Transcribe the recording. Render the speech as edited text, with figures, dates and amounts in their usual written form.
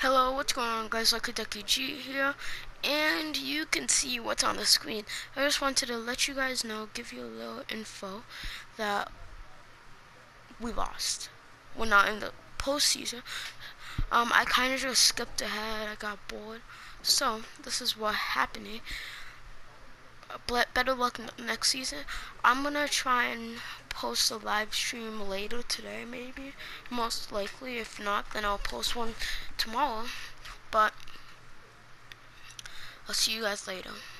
Hello, what's going on, guys? Lucky G here, and you can see what's on the screen. I just wanted to let you guys know, give you a little info that we lost. We're not in the postseason. I kind of just skipped ahead. I got bored. So this is what happened. Better luck next season. I'm gonna try and post a live stream later today, maybe. Most likely. If not, then I'll post one tomorrow. But I'll see you guys later.